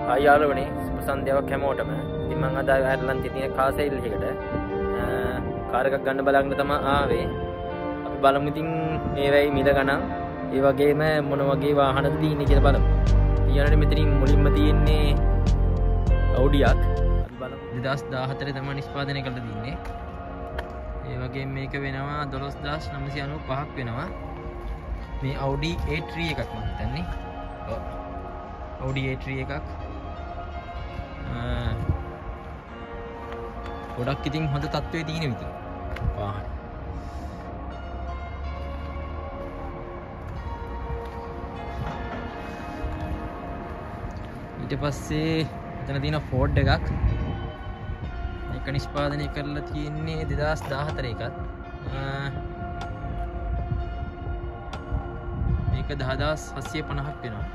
ආයාලවනේ සුපසන්ධ්‍යාවක් හැමෝටම. ඉතින් මම අද අයර්ලන්තේ තියෙන කාර් සේල් එකකට කාර් එකක් ගන්න බලන්න තමයි ආවේ. අපි බලමු ඉතින් මේ වෙයි මිල ගණන්. ඒ වගේම මොන වගේ වාහනද තියෙන්නේ කියලා බලමු. ඊයනට මෙතනින් මුලින්ම තියෙන්නේ Audiයක්. අපි බලමු 2014 තමයි නිෂ්පාදනය කරලා තින්නේ. ඒ වගේම මේක වෙනවා 12995ක් වෙනවා. මේ Audi A3 එකක් මම හිතන්නේ. ඔව්. Audi A3 එකක්. ගොඩක් ඉතින් හොඳ තත්ත්වයේ තියෙන විතර. වාහන. ඊට පස්සේ එතන තියෙන Ford එකක්. මේක නිෂ්පාදනය කරලා තියෙන්නේ 2014 එකත්. මේක 10750ක් වෙනවා.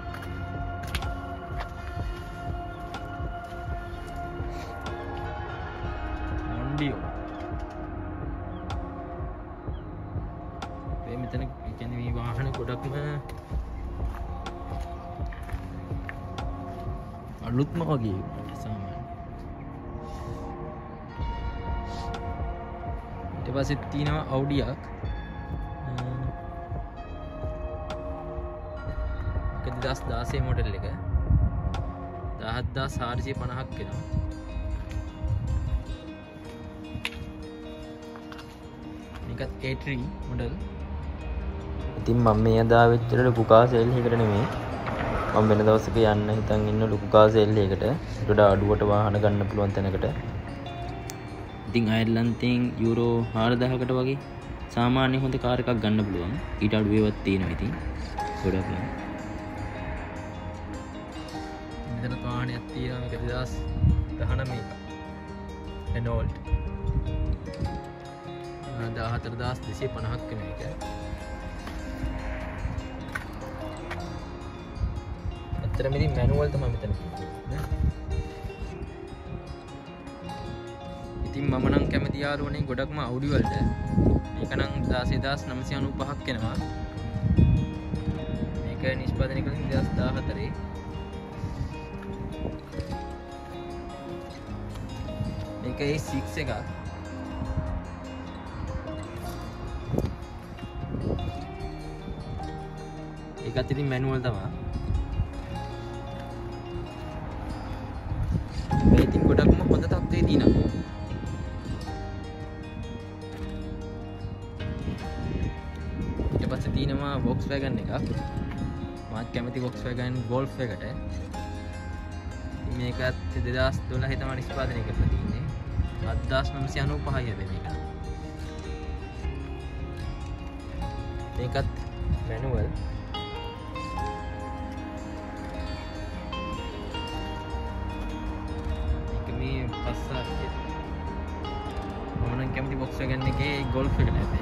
Mondio. මේ මෙතන කියන්නේ මේ වාහන ගොඩක්ම අලුත්ම වගේ සාමාන්‍ය. ඊට පස්සේ තියෙනවා Audiයක්. ඒක 2016 මොඩල් එක. 17450ක් වෙනවා. මේකත් A3 මොඩල්. ඉතින් මම මේ අදා වෙච්ච ලොකු කාර් සේල් එකකට නෙමෙයි. මම වෙන දවසක යන්න හිතන් ඉන්න ලොකු කාර් සේල් එකකට. ඊට අඩුවට වාහන ගන්න පුළුවන් තැනකට. ඉතින් අයර්ලන්තෙන් යුරෝ 4000කට වගේ සාමාන්‍ය හොඳ කාර් එකක් ගන්න පුළුවන්. ඊට අඩු ඒවත් තියෙනවා ඉතින්. ගොඩක් නෑ. මෙතන වාහනයක් තියෙනවා මේක 2019 එක. Renault 14250ක් වෙන එක. ඇත්තටම ඉතින් මැනුවල් තමයි මෙතන තියෙන්නේ. ඉතින් මම නම් කැමති යාළුවනේ ගොඩක්ම Audi වලට. මේක නම් 16995ක් වෙනවා. මේක නිෂ්පාදනය කළේ 2014. මේක A6 එකක්. ඒකත් ඉතින් මැනුවල් තමයි. මේ ඉතින් ගොඩක්ම හොඳ තත්ත්වයේ තියෙනවා. ඊට පස්සේ තියෙනවා Volkswagen එකක්. මාත් කැමති Volkswagen Golf එකට. මේකත් 2012 තමයි නිෂ්පාදනය කරලා තියෙන්නේ. 10995යි හැබැයි මේක. මේකත් මැනුවල්. මේ පස්සාරිය. මම නම් කැමති Volkswagen එකේ Golf එක නැතේ.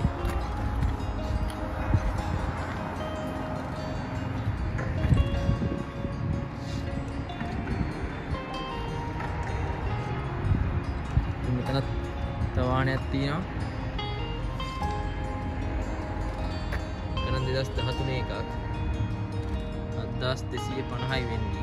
මෙතනත් තවාණයක් තියෙනවා. කරන් 2013 එකක්. 7250යි වෙන්නේ.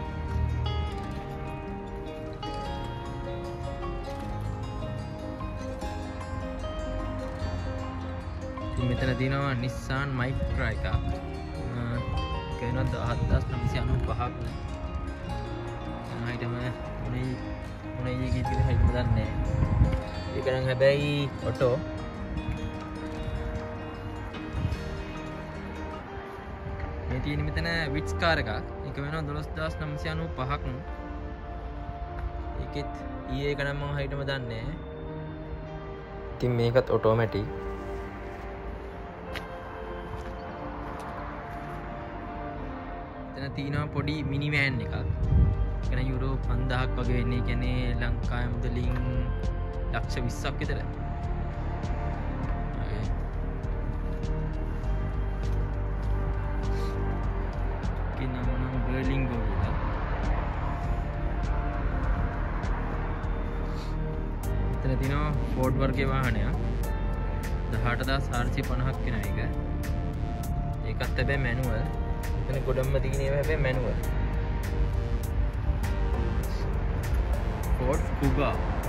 මෙතන තියෙනවා Nissan Micra එකක්. ඒක වෙනවා 17995ක්. ආයිතම මොනේ එකේ කියලා හිතන්න දන්නේ නැහැ. ඒක නම් හැබැයි ඔටෝ. මේ තියෙන මෙතන Vitz කාර් එකක්. ඒක වෙනවා 12995ක්. ඒකෙත් ඊයේ එක නම් මම හිතම දන්නේ නැහැ. ඉතින් මේකත් ඔටෝමැටික්. තියෙනවා පොඩි මිනි වෑන් එකක්. ඒක න යුරෝ 5000ක් වගේ වෙන්නේ. කියන්නේ ලංකාවේ මුදලින් ලක්ෂ 20ක් විතර. කිනම නම් බර්ලින්ගෝ කියලා. එතන තියෙනවා Ford වර්ගයේ වාහනයක්. 18450ක් වෙන එක. ඒකත් හැබැයි මැනුවල්. එතන ගොඩක්ම තියෙන ඒවා හැබැයි මැනුවල්. Ford Kuga.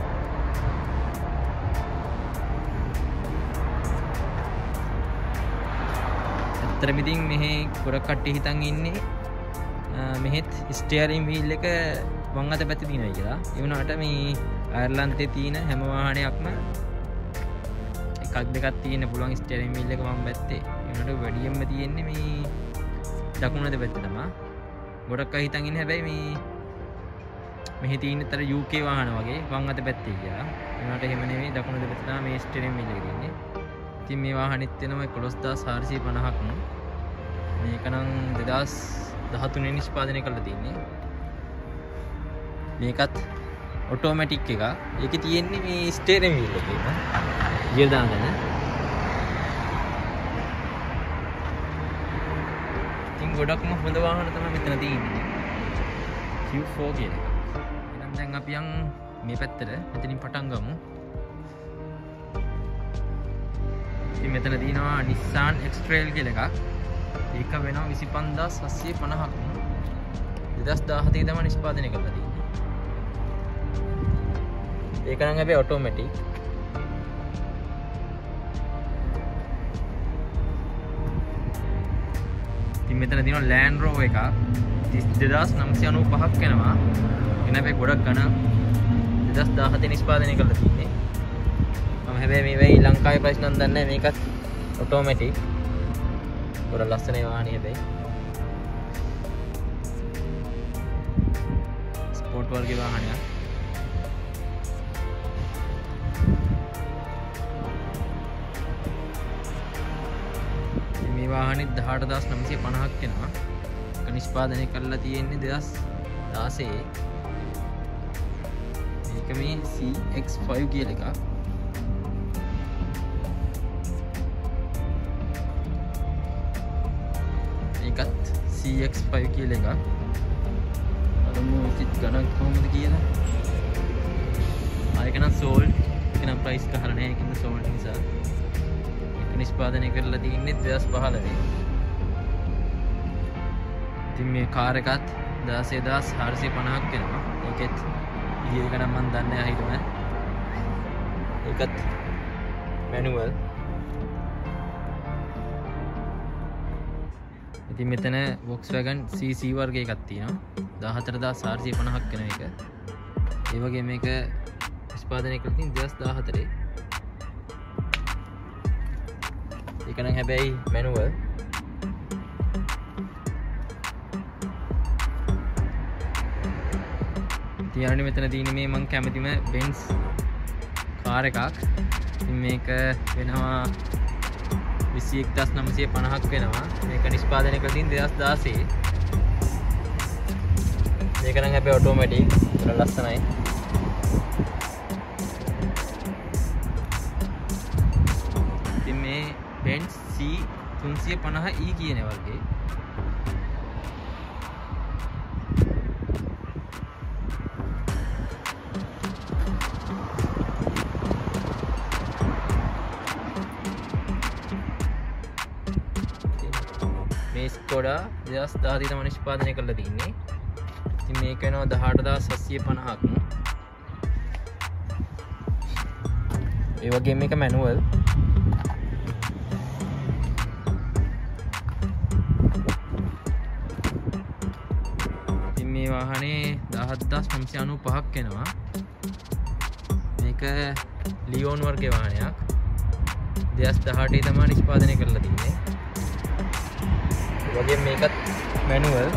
ඇත්තටම ඉතින් මෙහි ගොඩක් කට්ටිය හිතන් ඉන්නේ මෙහෙත් ස්ටියරින් වීල් එක වම් අත පැත්තේ තියෙනවා කියලා. ඒ වුණාට මේ අයර්ලන්තේ තියෙන හැම වාහනයක්ම එකක් දෙකක් තියෙන්න පුළුවන් ස්ටියරින් වීල් එක වම් පැත්තේ. ඒ වුණාට වැඩියෙන්ම තියෙන්නේ මේ දකුණු අත පැත්තේ තමයි. ගොඩක් අය හිතන් ඉන්නේ හැබැයි මේ මෙහි තියෙනතර UK වාහන වගේ වම් අත පැත්තේ කියලා. ඒ වුණාට එහෙම නෙවෙයි දකුණු අත පැත්තේ තමයි මේ ස්ටියරින් වීල් එක තියෙන්නේ. ඉතින් මේ වාහනෙත් වෙනවා 11450ක්. මේක නම් 2013 නිෂ්පාදනය කරලා තියෙන්නේ. මේකත් ඔටෝමැටික් එකක්. ඒකේ තියෙන්නේ මේ ස්ටියරින් වීල් එකේ ගියර් දාගෙන. ඉතින් ගොඩක්ම හොඳ වාහන තමයි මෙතන තියෙන්නේ. Q4 කියන එක. එහෙනම් දැන් අපි යන් මේ පැත්තට මෙතනින් පටන් ගමු. ඉතින් මෙතන තියෙනවා Nissan X-Trail කියලා එකක්. ඒක වෙනවා 25750ක්. 2017 තමයි නිෂ්පාදනය කරලා තියෙන්නේ. ඒක නම් හැබැයි ඔටෝමැටික්. ඉතින් මෙතන තියෙනවා Land Rover එකක් 20995ක් වෙනවා. එන හැබැයි ගොඩක් ගණන් 2017 නිෂ්පාදනය කරලා තියෙන්නේ. මම හැබැයි මේ වෙයි ලංකාවේ ප්‍රයිස් නම් දන්නේ නැහැ. මේකත් ඔටෝමැටික්. ගොඩක් ලස්සන වාහනේ හැබැයි. ස්පෝර්ට් වර්ගයේ වාහනයක්. මේ වාහනේ 18950ක් වෙනවා. ඒක නිෂ්පාදනය කරලා තියෙන්නේ 2016. මේක මේ CX5 කියලා එකක්. ඒකත් CX5 කියලා එකක්. අරමු ඉතින් ගණන් කොහොමද කියලා. ආයෙක නම් සෝල්ඩ්. ඒක නම් ප්‍රයිස් ගහලා නැහැ. ඒකෙන්ද සෝල්ඩ් නිසා. නිෂ්පාදනය කරලා තියෙන්නේ 2015. ඉතින් මේ කාර් එකත් 16450ක් වෙනවා. ඒකෙත් ඊයක නම් මම දන්නේ නැහැ හිතම. ඒකත් මැනුවල්. ඉතින් මෙතන Volkswagen CC වර්ග එකක් තියෙනවා. 14450ක් වෙන එක. ඒ වගේ මේක නිෂ්පාදනය කරලා තියෙන්නේ 2014. ඒක නම් හැබැයි මැනුවල්. ඉතින් මෙතන තියෙන්නේ මේ මම කැමතිම Benz කාර් එකක්. ඉතින් මේක වෙනවා 21950ක් වෙනවා. මේක නිෂ්පාදනය කරලා තියෙන්නේ 2016. මේක නම් හැබැයි ඔටෝමැටික්. ඒක ලස්සනයි. ඉතින් මේ Benz C350e කියන වර්ගේ. මේ Skoda 2010 තමයි නිෂ්පාදනය කරලා තින්නේ. ඉතින් මේක වෙනවා 18750ක්. ඒ වගේම මේක මැනුවල්. මේ වාහනේ 17995ක් වෙනවා. මේක ලියෝන් වර්ගයේ වාහනයක්. 2018 තමයි නිෂ්පාදනය කරලා තින්නේ. ඒ වගේම මේකත් මැනුවල්.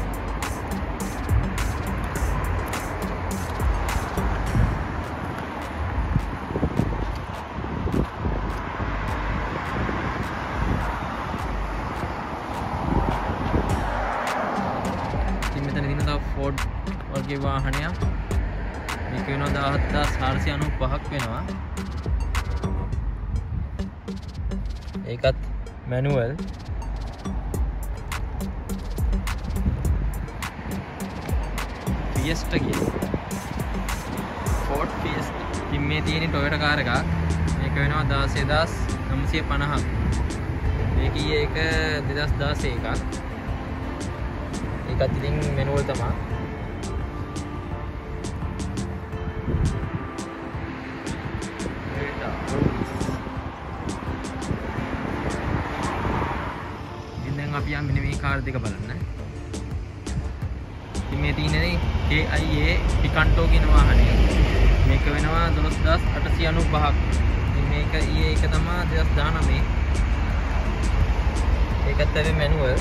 Ford වර්ගයේ වාහනයක්. මේක වෙනවා 17495ක් වෙනවා. ඒකත් මැනුවල්. Fiesta කියලා. Ford Fiesta. ඉතින් මේ තියෙන Toyota කාර් එකක්. මේක වෙනවා 16950ක්. මේක ඊයේ එක 2016 එකක්. ඒකත් ඉතින් මැනුවල් තමයි. අපි යන් මෙන්න මේ කාර් දෙක බලන්න. ඉතින් මේ තියෙන්නේ KIA Picanto කියන වාහනේ. මේක වෙනවා 12895ක්. ඉතින් මේක ඊයේ එක තමයි 2019. ඒකත් ඇවි මැනුවල්.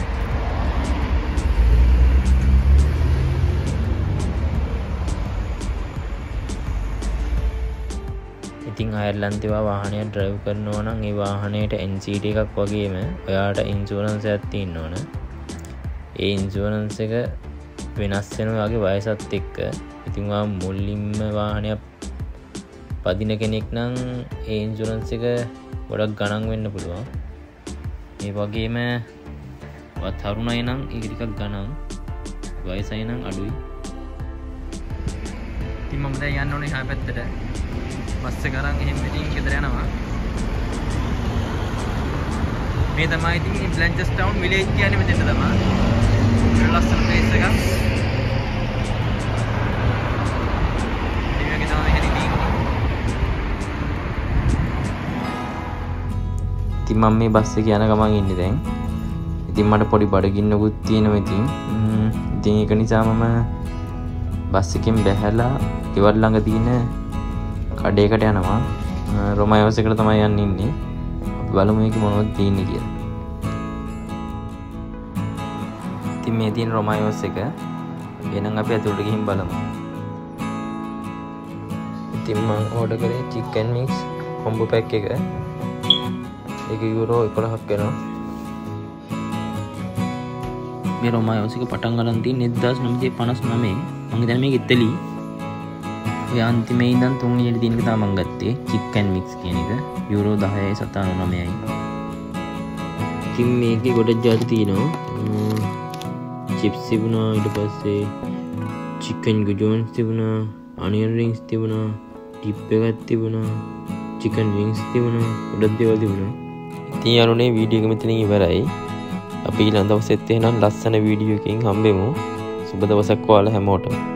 ඉතින් අයර්ලන්තේ වාහනය ඩ්‍රයිව් කරනවා නම් ඒ වාහනේට NCT එකක් වගේම ඔයාට ඉන්ෂුරන්ස් එකක් තියෙන්න ඕන. ඒ ඉන්ෂුරන්ස් එක වෙනස් වෙනවා වගේ වයසත් එක්ක. ඉතින් වා මුලින්ම වාහනයක් පදින කෙනෙක් නම් ඒ ඉන්ෂුරන්ස් එක ගොඩක් ගණන් වෙන්න පුළුවන්. ඒ වගේම තරුණයි නම් ඒක ටිකක් ගණන්, වයසයි නම් අඩුයි. ඉතින් මම දැන් යන්න ඕනේ එහා පැත්තට. බස් එක අරන් එහෙම ඉතින් ගෙදර යනවා. මේ තමයි ඉතින් බ්ලැන්චස්ටවුන් විලේජ් කියන්නේ මෙතන තමයි. ලස්සන ප්ලේස් එකක්. මේක තමයි හෙලිදී. ඉතින් මම මේ බස් එක යන ගමන් ඉන්නේ දැන්. ඉතින් මට පොඩි බඩගින්නකුත් තියෙනවා ඉතින්. ඉතින් ඒක නිසා මම බස් එකෙන් බැහැලා ගෙවල් ළඟ තියෙන කඩේකට යනවා. රොමයෝස් එකට තමයි යන්න ඉන්නේ. අපි බලමු මේක මොනවද තියෙන්නේ කියලා. ඉතින් මේ තියෙන රොමයෝස් එක. එහෙනම් අපි අතුලට ගිහින් බලමු. ඉතින් මම ඕඩර් කරේ chicken mix combo pack එක. ඒක යුරෝ 11ක් වෙනවා. මේ රොමයෝස් එක පටන් ගන්න තියෙන්නේ 1959. මම දැන් මේක ඉතලි. ඔය අන්තිමේ ඉඳන් තුන්වෙනියට තියෙන එක තමයි මම ගත්තේ chicken mix කියන එක. යුරෝ 10.99යි. ඉතින් මේකේ ගොඩක් ජාති තියෙනවා. chips තිබුණා, ඊට පස්සේ chicken gujons තිබුණා, onion rings තිබුණා, dip එකක් තිබුණා, chicken wings තිබුණා, ගොඩක් දේවල් තිබුණා. ඉතින් යාළුවනේ වීඩියෝ එක මෙතනින් ඉවරයි. අපි ඊළඟ දවසෙත් එහෙනම් ලස්සන වීඩියෝ එකකින් හම්බෙමු. සුබ දවසක් ඔයාලා හැමෝටම.